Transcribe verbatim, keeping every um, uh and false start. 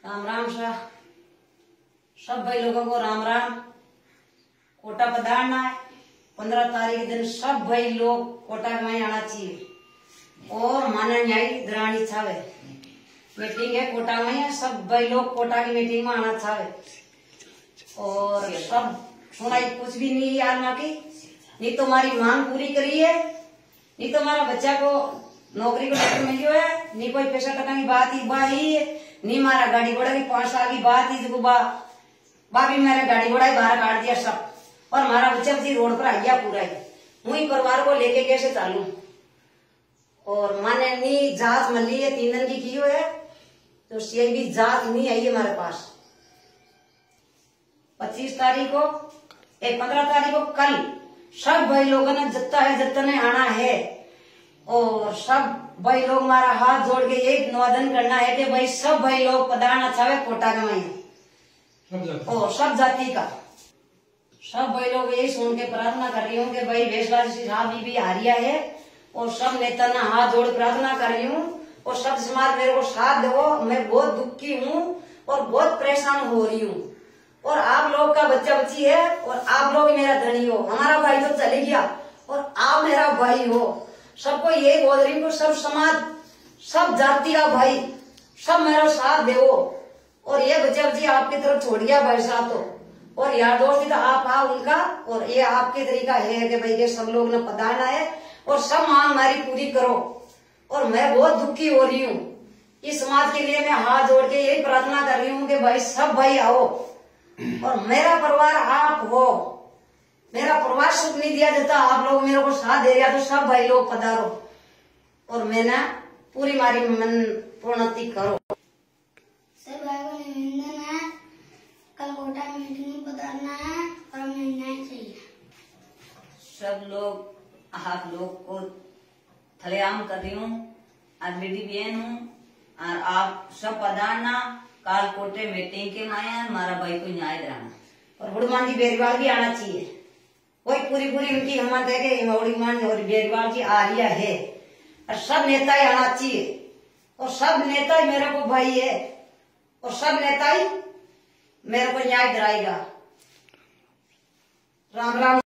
राम राम सा सब भाई लोगों को राम राम। कोटा पधारना है पंद्रह तारीख के दिन सब भाई लोग कोटा में आना चाहिए और माना न्याय दरानी छावे मीटिंग है कोटा में, सब भाई लोग कोटा की मीटिंग में आना छावे। और सब सुनाई कुछ भी नहीं यार ना की, नहीं तो हमारी मांग पूरी करी है, नहीं तो हमारा बच्चा को नौकरी को लेकर मिल गया है, नहीं कोई पैसा टका की बात ही बा ही है, नहीं मारा गाड़ी घोड़ा की पांच साल की बात ही जो बा बा भी मेरा गाड़ी घोड़ा ही बाहर काट दिया सब। और हमारा बच्चा भी रोड पर आ गया पूरा ही, मुझे परिवार को लेके कैसे चालू। और माने नहीं जांच मल्ली है तीन दिन की की हुई है, तो सीआई भी जांच नहीं आई है हमारे पास। पच्चीस तारीख को एक पंद्रह तारीख को कल सब भाई लोगों ने जितना है जितने आना है और सब भाई लोग हमारा हाथ जोड़ के एक निवेदन करना है कि भाई सब भाई लोग पधारना चाहे कोटा का में और सब जाति का सब भाई लोग यही सुन के प्रार्थना कर रही हूँ कि भाई भेषराज साहब भी आ रहा है और सब नेता ने हाथ जोड़ प्रार्थना कर रही हूँ और सब समाज मेरे को साथ दो। मैं बहुत दुखी हूँ और बहुत परेशान हो रही हूँ और आप लोग का बच्चा बच्ची है और आप लोग मेरा धनी हो। हमारा भाई तो चले गया और आप मेरा भाई हो। सबको यही बोल रही हूँ, सब समाज सब जाति का भाई सब मेरा साथ दो। और ये बच्चा बच्ची आपकी तरफ छोड़ गया भाई साहब तो, और यार दोस्ती तो आप आओ उनका, और ये आपके तरीका है कि भाई ये सब लोग ने पधारना है और सब मांग हमारी पूरी करो। और मैं बहुत दुखी हो रही हूँ इस समाज के लिए, मैं हाथ जोड़ के यही प्रार्थना कर रही हूँ कि भाई सब भाई आओ और मेरा परिवार आप हो। मेरा परिवार सुख नहीं दिया देता, आप लोग मेरे को साथ दे दिया तो सब भाई लोग पधारो और मैंने पूरी मारी मन पूर्णति करो। सब भाई को निवेदन है, कल कोटा मीटिंग में पधारना है और हमें न्याय चाहिए। सब लोग आप लोग को थलेआम कर रही हूँ, आज बेटी बहन हूँ और आप सब पधारना काल कोटे मीटिंग के माया हमारा भाई को न्याय दिलाना। और हुड़मान जी बेरीवाल भी आना चाहिए, वही पूरी पूरी उनकी हिम्मत है कि हुड़मान और बेरीवाल जी आ रहा है और सब नेता ही आना चाहिए और सब नेता ही मेरे को भाई है और सब नेता ही मेरे को न्याय दिलाएगा। राम राम।